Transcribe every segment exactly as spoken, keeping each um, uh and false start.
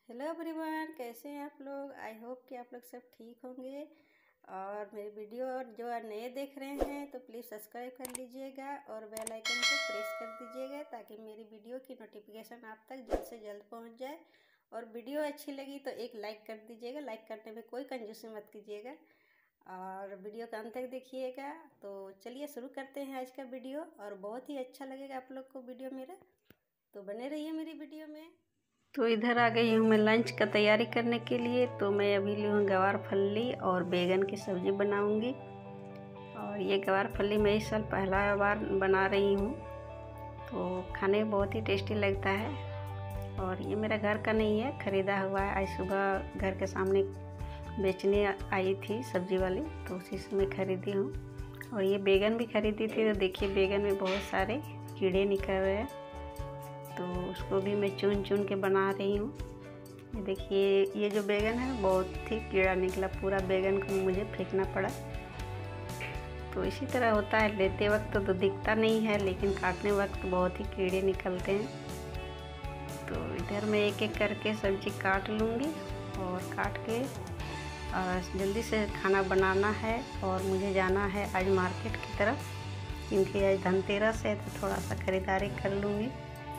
Hello everyone, कैसे हैं आप लोग। आई होप कि आप लोग सब ठीक होंगे। और मेरी वीडियो जो नए देख रहे हैं तो प्लीज़ सब्सक्राइब कर लीजिएगा और बेल आइकन को प्रेस कर दीजिएगा ताकि मेरी वीडियो की नोटिफिकेशन आप तक जल्द से जल्द पहुंच जाए। और वीडियो अच्छी लगी तो एक लाइक कर दीजिएगा। लाइक करने में कोई कंजूसी मत कीजिएगा और वीडियो का अंत तक देखिएगा। तो चलिए शुरू करते हैं आज का वीडियो। और बहुत ही अच्छा लगेगा आप लोग को वीडियो मेरा, तो बने रहिए मेरी वीडियो में। तो इधर आ गई हूँ मैं लंच का तैयारी करने के लिए। तो मैं अभी ली हूँ गवार फल्ली और बैगन की सब्ज़ी बनाऊँगी। और ये गवार फल्ली मैं इस साल पहला बार बना रही हूँ, तो खाने में बहुत ही टेस्टी लगता है। और ये मेरा घर का नहीं है, ख़रीदा हुआ है। आज सुबह घर के सामने बेचने आई थी सब्ज़ी वाली, तो उसी से मैं ख़रीदी हूँ। और ये बैगन भी ख़रीदी थी, तो देखिए बैगन में बहुत सारे कीड़े निकल रहे हैं, तो उसको भी मैं चुन चुन के बना रही हूँ। ये देखिए ये जो बैगन है बहुत ही कीड़ा निकला, पूरा बैगन को मुझे फेंकना पड़ा। तो इसी तरह होता है, लेते वक्त तो, तो दिखता नहीं है लेकिन काटने वक्त बहुत ही कीड़े निकलते हैं। तो इधर मैं एक एक करके सब्ज़ी काट लूँगी और काट के जल्दी से खाना बनाना है। और मुझे जाना है आज मार्केट की तरफ, क्योंकि आज धनतेरस है तो थोड़ा सा ख़रीदारी कर लूँगी।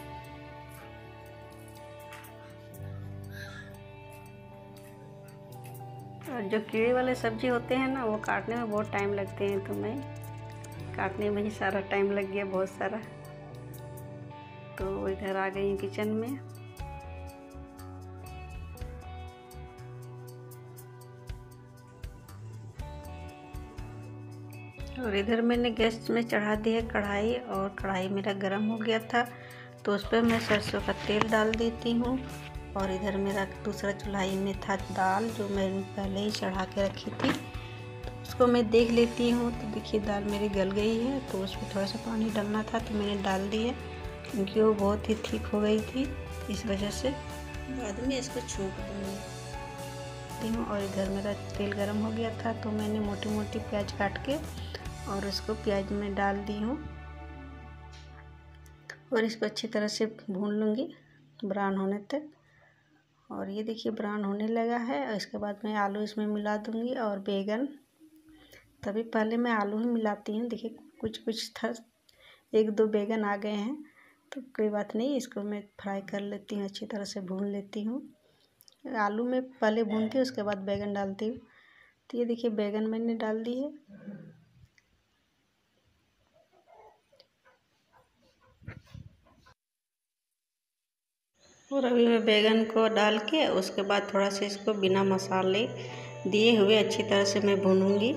और जो कीड़े वाले सब्ज़ी होते हैं ना, वो काटने में बहुत टाइम लगते हैं, तो मैं काटने में ही सारा टाइम लग गया, बहुत सारा। तो इधर आ गई किचन में। और इधर मैंने गैस में चढ़ा दी है कढ़ाई, और कढ़ाई मेरा गर्म हो गया था, तो उस पर मैं सरसों का तेल डाल देती हूँ। और इधर मेरा दूसरा चुल्हाई में था दाल, जो मैंने पहले ही चढ़ा के रखी थी, तो उसको मैं देख लेती हूँ। तो देखिए दाल मेरी गल गई है, तो उसमें थोड़ा सा पानी डालना था तो मैंने डाल दिया, क्योंकि वो बहुत ही ठीक हो गई थी, इस वजह से। बाद में इसको छौंक दूँगी। और इधर मेरा तेल गर्म हो गया था, तो मैंने मोटी मोटी प्याज काट के और उसको प्याज में डाल दी हूँ। और इसको अच्छी तरह से भून लूँगी ब्राउन होने तक। और ये देखिए ब्राउन होने लगा है। और इसके बाद मैं आलू इसमें मिला दूँगी और बैगन। तभी पहले मैं आलू ही मिलाती हूँ। देखिए कुछ कुछ था, एक दो बैगन आ गए हैं, तो कोई बात नहीं, इसको मैं फ्राई कर लेती हूँ, अच्छी तरह से भून लेती हूँ। आलू में पहले भून के उसके बाद बैगन डालती हूँ। तो ये देखिए बैगन मैंने डाल दी है। और अभी मैं बैगन को डाल के उसके बाद थोड़ा सा इसको बिना मसाले दिए हुए अच्छी तरह से मैं भूनूंगी।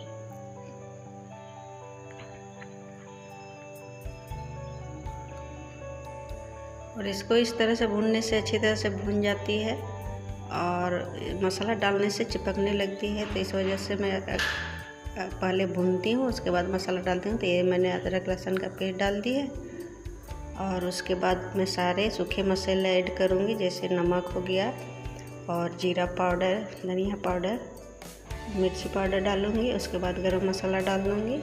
और इसको इस तरह से भूनने से अच्छी तरह से भून जाती है और मसाला डालने से चिपकने लगती है, तो इस वजह से मैं पहले भूनती हूँ, उसके बाद मसाला डालती हूँ। तो ये मैंने अदरक लहसुन का पेस्ट डाल दी है। और उसके बाद मैं सारे सूखे मसाले ऐड करूँगी, जैसे नमक हो गया और जीरा पाउडर, धनिया पाउडर, मिर्ची पाउडर डालूँगी। उसके बाद गरम मसाला डाल दूँगी।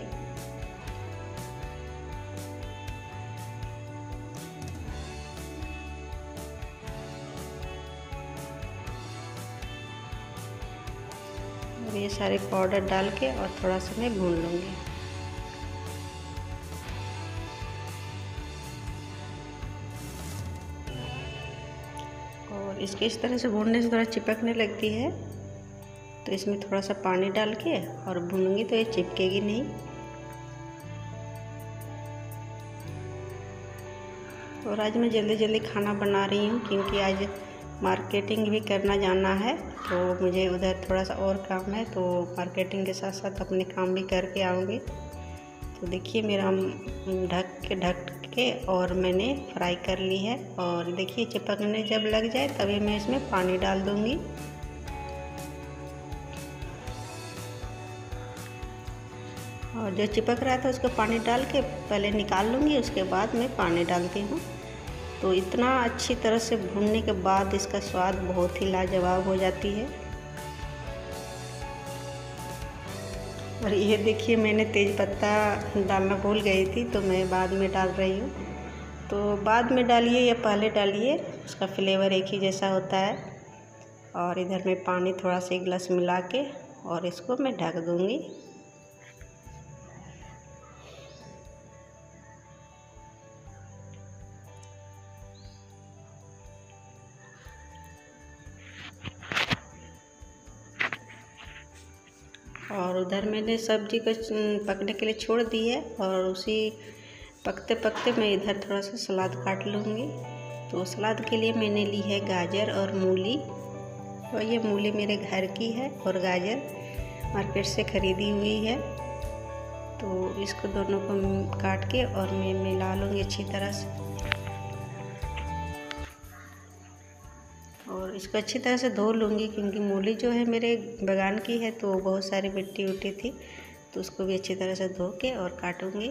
और ये सारे पाउडर डाल के और थोड़ा सा मैं भून लूँगी। और इसके इस तरह से भूनने से थोड़ा चिपकने लगती है, तो इसमें थोड़ा सा पानी डाल के और भूनूंगी, तो ये चिपकेगी नहीं। और आज मैं जल्दी जल्दी खाना बना रही हूँ, क्योंकि आज मार्केटिंग भी करना जाना है, तो मुझे उधर थोड़ा सा और काम है, तो मार्केटिंग के साथ साथ अपने काम भी करके आऊँगी। तो देखिए मेरा ढक के ढक के और मैंने फ्राई कर ली है। और देखिए चिपकने जब लग जाए तभी मैं इसमें पानी डाल दूँगी। और जो चिपक रहा था उसको पानी डाल के पहले निकाल लूँगी, उसके बाद मैं पानी डालती हूँ। तो इतना अच्छी तरह से भूनने के बाद इसका स्वाद बहुत ही लाजवाब हो जाती है। और ये देखिए मैंने तेज पत्ता डालना भूल गई थी, तो मैं बाद में डाल रही हूँ। तो बाद में डालिए या पहले डालिए, उसका फ्लेवर एक ही जैसा होता है। और इधर मैं पानी थोड़ा सा एक गिलास मिला के और इसको मैं ढक दूँगी। और उधर मैंने सब्जी को पकने के लिए छोड़ दी है और उसी पकते पकते मैं इधर थोड़ा सा सलाद काट लूँगी। तो सलाद के लिए मैंने ली है गाजर और मूली। और ये मूली मेरे घर की है और गाजर मार्केट से ख़रीदी हुई है। तो इसको दोनों को काट के और मैं मिला लूँगी अच्छी तरह से और इसको अच्छी तरह से धो लूँगी, क्योंकि मूली जो है मेरे बागान की है तो बहुत सारी मिट्टी उट्टी थी, तो उसको भी अच्छी तरह से धो के और काटूँगी।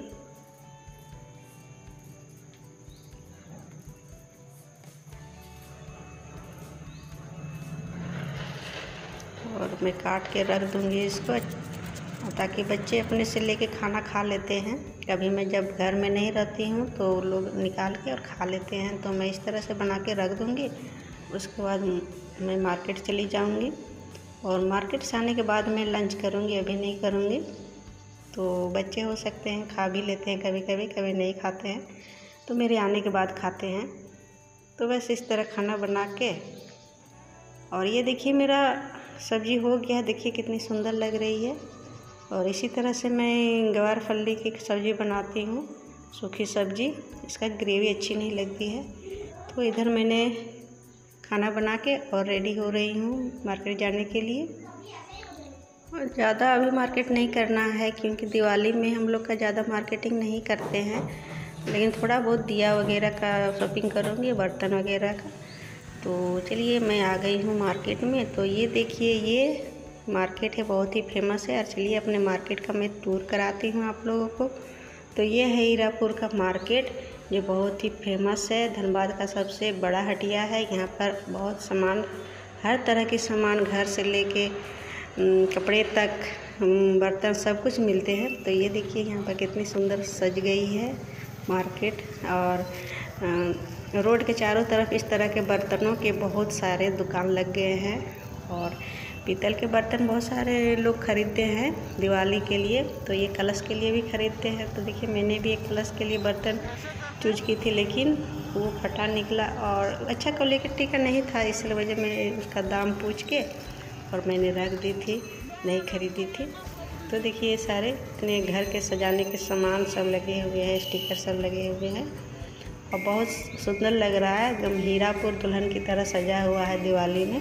और मैं काट के रख दूँगी इसको, ताकि बच्चे अपने से लेके खाना खा लेते हैं। कभी मैं जब घर में नहीं रहती हूँ तो लोग निकाल के और खा लेते हैं, तो मैं इस तरह से बना के रख दूँगी। उसके बाद मैं मार्केट चली जाऊँगी और मार्केट से आने के बाद मैं लंच करूँगी, अभी नहीं करूँगी। तो बच्चे हो सकते हैं खा भी लेते हैं कभी कभी, कभी नहीं खाते हैं, तो मेरे आने के बाद खाते हैं। तो बस इस तरह खाना बना के और ये देखिए मेरा सब्ज़ी हो गया, देखिए कितनी सुंदर लग रही है। और इसी तरह से मैं गवार फली की सब्ज़ी बनाती हूँ, सूखी सब्ज़ी, इसका ग्रेवी अच्छी नहीं लगती है। तो इधर मैंने खाना बना के और रेडी हो रही हूँ मार्केट जाने के लिए। और ज़्यादा अभी मार्केट नहीं करना है, क्योंकि दिवाली में हम लोग का ज़्यादा मार्केटिंग नहीं करते हैं, लेकिन थोड़ा बहुत दिया वगैरह का शॉपिंग करूँगी, बर्तन वगैरह का। तो चलिए मैं आ गई हूँ मार्केट में। तो ये देखिए ये मार्केट है, बहुत ही फेमस है। और चलिए अपने मार्केट का मैं टूर कराती हूँ आप लोगों को। तो ये है हीरापुर का मार्केट, जो बहुत ही फेमस है, धनबाद का सबसे बड़ा हटिया है। यहाँ पर बहुत सामान, हर तरह के सामान, घर से लेके कपड़े तक, बर्तन, सब कुछ मिलते हैं। तो ये देखिए यहाँ पर कितनी सुंदर सज गई है मार्केट। और रोड के चारों तरफ इस तरह के बर्तनों के बहुत सारे दुकान लग गए हैं। और पीतल के बर्तन बहुत सारे लोग ख़रीदते हैं दिवाली के लिए, तो ये कलश के लिए भी ख़रीदते हैं। तो देखिए मैंने भी एक कलश के लिए बर्तन चूज की थी, लेकिन वो फटा निकला और अच्छा क्वालिटी का नहीं था, इसलिए वजह मैं उसका दाम पूछ के और मैंने रख दी थी, नहीं खरीदी थी। तो देखिए ये सारे इतने घर के सजाने के सामान सब लगे हुए हैं, स्टिकर सब लगे हुए हैं और बहुत सुंदर लग रहा है, एकदम हीरापुर दुल्हन की तरह सजा हुआ है दिवाली में।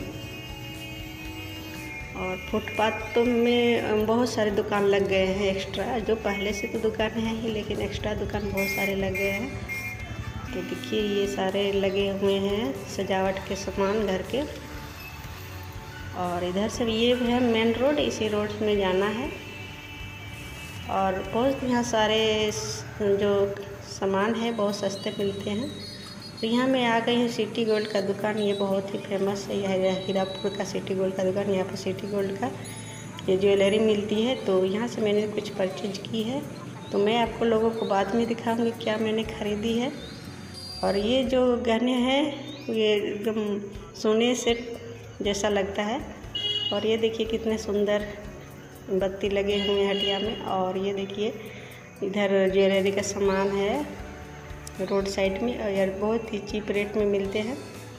और फुटपाथ तो में बहुत सारे दुकान लग गए हैं एक्स्ट्रा, जो पहले से तो दुकान है ही, लेकिन एक्स्ट्रा दुकान बहुत सारे लग गए हैं। तो देखिए ये सारे लगे हुए हैं सजावट के सामान घर के। और इधर से ये है मेन रोड, इसी रोड में जाना है। और बहुत यहाँ सारे जो सामान है बहुत सस्ते मिलते हैं। तो यहाँ मैं आ गई हूँ सिटी गोल्ड का दुकान, ये बहुत ही फेमस है, यह हीरापुर का सिटी गोल्ड का दुकान। यहाँ पर सिटी गोल्ड का ये ज्वेलरी मिलती है, तो यहाँ से मैंने कुछ परचेज की है। तो मैं आपको लोगों को बाद में दिखाऊंगी क्या मैंने ख़रीदी है। और ये जो गहने हैं ये एकदम सोने से जैसा लगता है। और ये देखिए कितने सुंदर बत्ती लगे हुए हैं हटिया में। और ये देखिए इधर ज्वेलरी का सामान है रोड साइड में, और यार बहुत ही चीप रेट में मिलते हैं।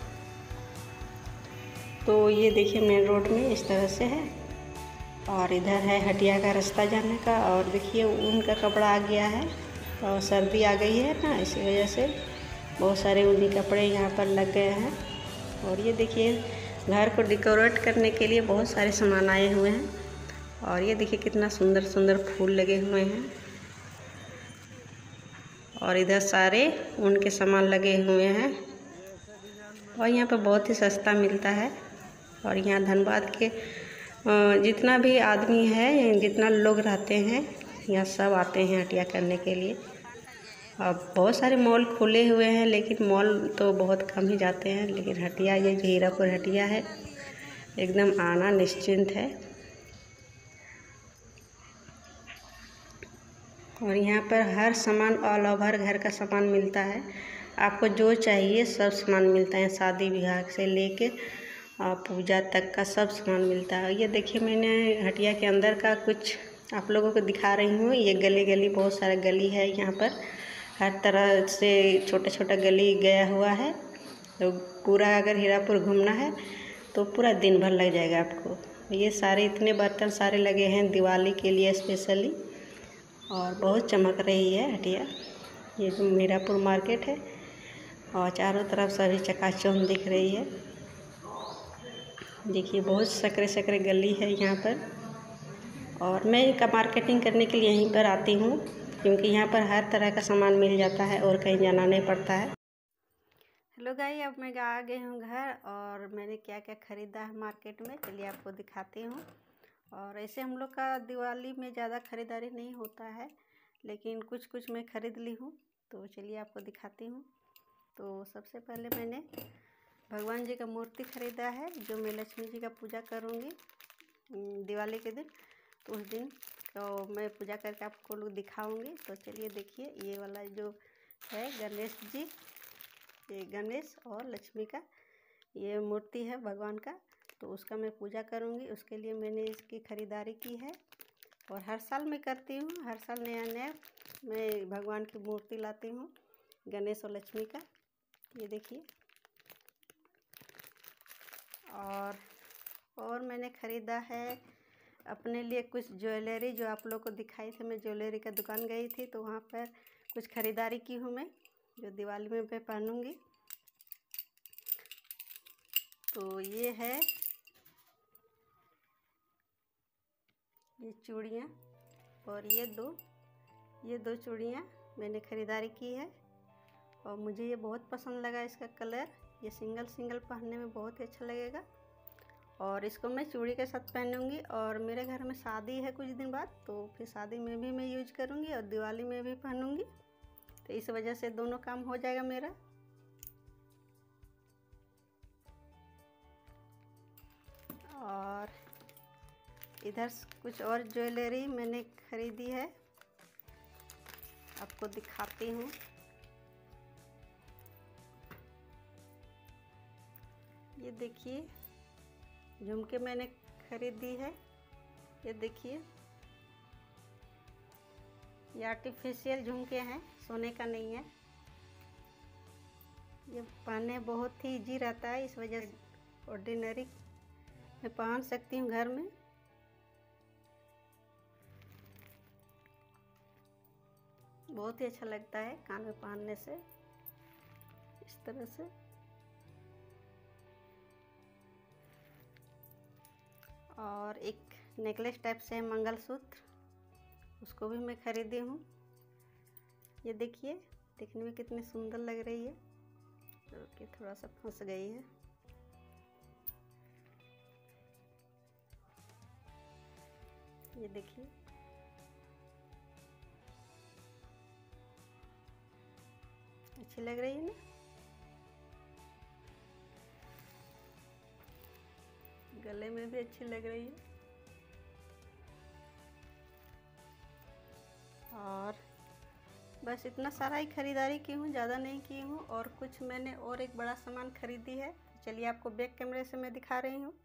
तो ये देखिए मेन रोड में इस तरह से है। और इधर है हटिया का रास्ता जाने का। और देखिए ऊन का कपड़ा आ गया है और सर्दी आ गई है ना, इसी वजह से बहुत सारे ऊनी कपड़े यहाँ पर लग गए हैं। और ये देखिए घर को डेकोरेट करने के लिए बहुत सारे सामान आए हुए हैं। और ये देखिए कितना सुंदर सुंदर फूल लगे हुए हैं। और इधर सारे ऊन के सामान लगे हुए हैं। और यहाँ पर बहुत ही सस्ता मिलता है। और यहाँ धनबाद के जितना भी आदमी है, जितना लोग रहते हैं, यहाँ सब आते हैं हटिया करने के लिए। अब बहुत सारे मॉल खुले हुए हैं, लेकिन मॉल तो बहुत कम ही जाते हैं। लेकिन हटिया, ये जो हीरापुर हटिया है, एकदम आना निश्चिंत है। और यहाँ पर हर सामान, ऑल ओवर घर का सामान मिलता है। आपको जो चाहिए सब सामान मिलता है, शादी ब्याह से लेके पूजा तक का सब सामान मिलता है। ये देखिए मैंने हटिया के अंदर का कुछ आप लोगों को दिखा रही हूँ। ये गली गली बहुत सारा गली है, यहाँ पर हर तरह से छोटा छोटा गली गया हुआ है। तो पूरा अगर हीरापुर घूमना है तो पूरा दिन भर लग जाएगा आपको। ये सारे इतने बर्तन सारे लगे हैं दिवाली के लिए स्पेशली, और बहुत चमक रही है हटिया। ये जो हीरापुर मार्केट है और चारों तरफ सभी चकाचौंध दिख रही है। देखिए बहुत सकरे सकरे गली है यहाँ पर, और मैं इनका मार्केटिंग करने के लिए यहीं पर आती हूँ क्योंकि यहाँ पर हर तरह का सामान मिल जाता है और कहीं जाना नहीं पड़ता है। हेलो गाइस, अब मैं आ गई हूँ घर और मैंने क्या क्या ख़रीदा है मार्केट में, चलिए आपको दिखाती हूँ। और ऐसे हम लोग का दिवाली में ज़्यादा ख़रीदारी नहीं होता है, लेकिन कुछ कुछ मैं ख़रीद ली हूँ, तो चलिए आपको दिखाती हूँ। तो सबसे पहले मैंने भगवान जी का मूर्ति ख़रीदा है, जो मैं लक्ष्मी जी का पूजा करूँगी दिवाली के दिन। तो उस दिन तो मैं पूजा करके आपको लोग दिखाऊंगी। तो चलिए देखिए, ये वाला जो है गणेश जी, ये गणेश और लक्ष्मी का ये मूर्ति है भगवान का, तो उसका मैं पूजा करूँगी। उसके लिए मैंने इसकी ख़रीदारी की है और हर साल मैं करती हूँ। हर साल नया नया मैं भगवान की मूर्ति लाती हूँ, गणेश और लक्ष्मी का। ये देखिए, और और मैंने ख़रीदा है अपने लिए कुछ ज्वेलरी, जो आप लोग को दिखाई थी। मैं ज्वेलरी का दुकान गई थी तो वहाँ पर कुछ ख़रीदारी की हूँ मैं, जो दिवाली में मैं पहनूँगी। तो ये है ये चूड़ियाँ, और ये दो ये दो चूड़ियाँ मैंने ख़रीदारी की है और मुझे ये बहुत पसंद लगा इसका कलर। ये सिंगल सिंगल पहनने में बहुत ही अच्छा लगेगा, और इसको मैं चूड़ी के साथ पहनूंगी। और मेरे घर में शादी है कुछ दिन बाद, तो फिर शादी में भी मैं यूज करूंगी और दिवाली में भी पहनूंगी। तो इस वजह से दोनों काम हो जाएगा मेरा। और इधर कुछ और ज्वेलरी मैंने खरीदी है, आपको दिखाती हूँ। ये देखिए झुमके मैंने खरीदी है। ये देखिए, ये आर्टिफिशियल झुमके हैं, सोने का नहीं है। ये पहनने बहुत ही इजी रहता है, इस वजह से ऑर्डिनरी मैं पहन सकती हूँ घर में। बहुत ही अच्छा लगता है कान में पहनने से, इस तरह से। और एक नेकलेस टाइप से है मंगलसूत्र, उसको भी मैं खरीदी हूँ। ये देखिए, देखने में कितनी सुंदर लग रही है। ओके, थोड़ा सा फंस गई है। ये देखिए, अच्छी लग रही है ना। गले में भी अच्छी लग रही है। और बस इतना सारा ही खरीदारी की हूँ, ज़्यादा नहीं की हूँ। और कुछ मैंने और एक बड़ा सामान खरीदी है, चलिए आपको बैक कैमरे से मैं दिखा रही हूँ।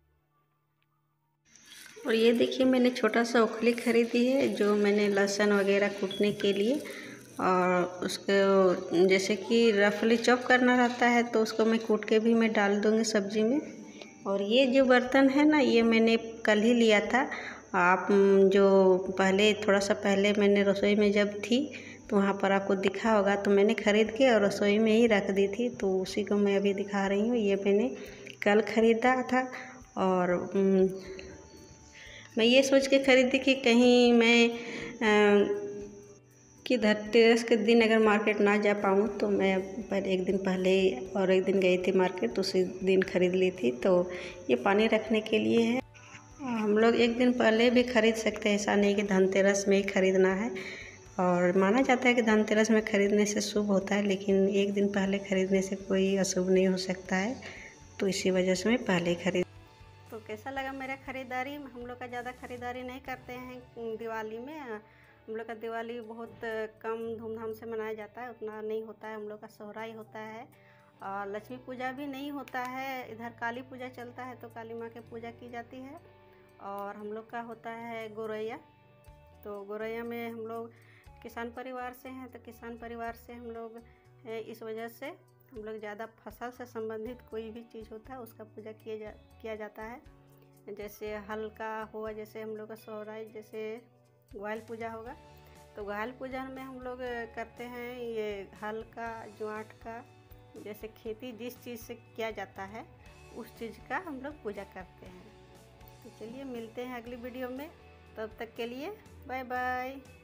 और ये देखिए, मैंने छोटा सा ओखली खरीदी है, जो मैंने लहसुन वगैरह कूटने के लिए, और उसको जैसे कि रफली चॉप करना रहता है तो उसको मैं कूट के भी मैं डाल दूँगी सब्जी में। और ये जो बर्तन है ना, ये मैंने कल ही लिया था। आप जो पहले थोड़ा सा पहले मैंने रसोई में जब थी तो वहाँ पर आपको दिखा होगा, तो मैंने ख़रीद के और रसोई में ही रख दी थी, तो उसी को मैं अभी दिखा रही हूँ। ये मैंने कल ख़रीदा था, और मैं ये सोच के ख़रीदी कि कहीं मैं आ, कि धनतेरस के दिन अगर मार्केट ना जा पाऊँ तो मैं पहले एक दिन पहले और एक दिन गई थी मार्केट, उसी दिन ख़रीद ली थी। तो ये पानी रखने के लिए है। हम लोग एक दिन पहले भी ख़रीद सकते हैं, ऐसा नहीं कि धनतेरस में ही ख़रीदना है। और माना जाता है कि धनतेरस में ख़रीदने से शुभ होता है, लेकिन एक दिन पहले ख़रीदने से कोई अशुभ नहीं हो सकता है, तो इसी वजह से मैं पहले खरीद। तो कैसा लगा मेरा ख़रीदारी? हम लोग का ज़्यादा ख़रीदारी नहीं करते हैं दिवाली में। हम लोग का दिवाली बहुत कम धूमधाम से मनाया जाता है, उतना नहीं होता है। हम लोग का सोहराई होता है और लक्ष्मी पूजा भी नहीं होता है, इधर काली पूजा चलता है तो काली माँ की पूजा की जाती है। और हम लोग का होता है गोरैया। तो गोरैया में हम लोग किसान परिवार से हैं, तो किसान परिवार से हम लोग इस वजह से हम लोग ज़्यादा फसल से संबंधित कोई भी चीज़ होता है उसका पूजा किया जा किया जाता है। जैसे हल का हुआ, जैसे हम लोग का सोहराई, जैसे ग्वाल पूजा होगा तो ग्वाल पूजा में हम लोग करते हैं ये हल का, ज्वाट का, जैसे खेती जिस चीज़ से किया जाता है उस चीज़ का हम लोग पूजा करते हैं। तो चलिए मिलते हैं अगली वीडियो में, तब तक के लिए बाय बाय।